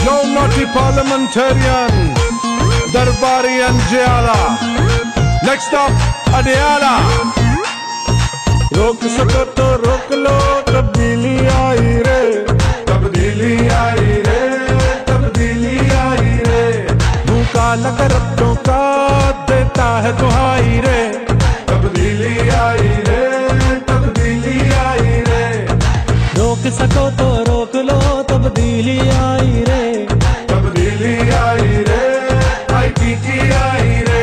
Yo naughty parliamentarian, Darbari and Jayala. Next up, Adiala. रोक सको तो रोक लो, तब्दीली आई रे, तब्दीली आई रे, तब्दीली आई रे। भूखा लगर अपनों का देता है दुहाई रे, तब्दीली आई रे, तब्दीली आई रे। रोक सको तो रोक लो, तब्दीली आई रे, तब्दीली आई रे, ITT आई रे।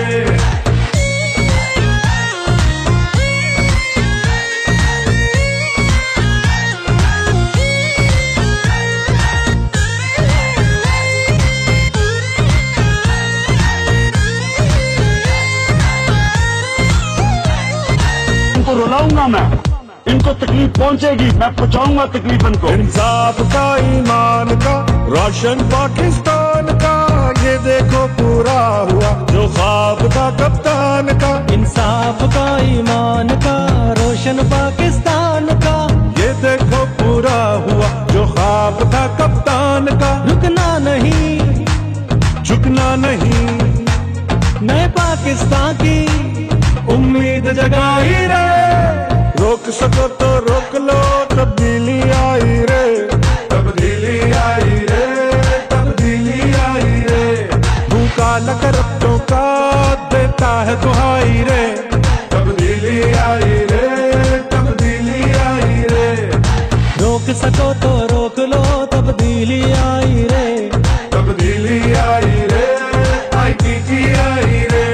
इनको रुलाऊंगा मैं, इनको तकलीफ पहुंचेगी, मैं पहुंचाऊंगा तकलीफ इनको। इंसाफ का, ईमान का, रोशन पाकिस्तान का, ये देखो पूरा हुआ जो ख्वाब था कप्तान का। इंसाफ का, ईमान का, रोशन पाकिस्तान का, ये देखो पूरा हुआ जो ख्वाब था कप्तान का। रुकना नहीं, झुकना नहीं, नए पाकिस्तान की उम्मीद जगाई रे। रोक सको तो रोक लो, तब्दीली आई रे, तब्दीली आई रे, तब्दीली आई रे। भूखा लगर अपनों का देता है दुहाई रे, तब्दीली आई रे, तब्दीली आई रे। रोक सको तो रोक लो, तब्दीली आई रे, तब्दीली आई रे, ITT आई रे।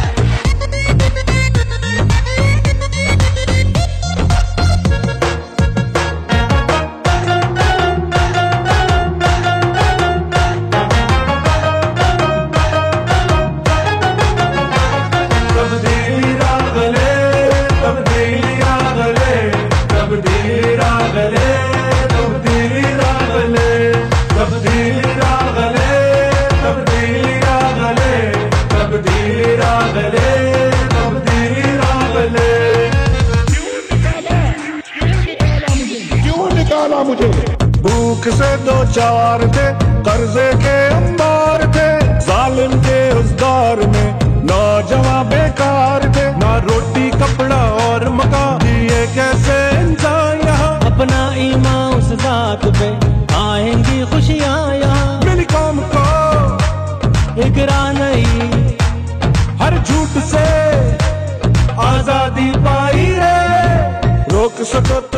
मुझे भूख से दो चार थे, कर्जे के अंबार थे, जालिम के उस दौर में नौजवान बेकार थे। ना रोटी कपड़ा और मकान, ये कैसे इंसान यहाँ। अपना ईमान उस जात पे, आएंगी खुशियाँ यहाँ। मेरी कौम को इकरा नहीं, हर झूठ से आजादी पाई रे। रोक सको